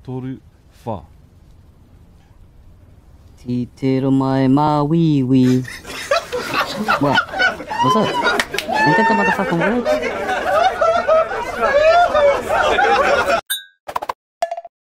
Toru fa. Tittle my ma wee wee. What? What's up? Ain't that the motherfucking words?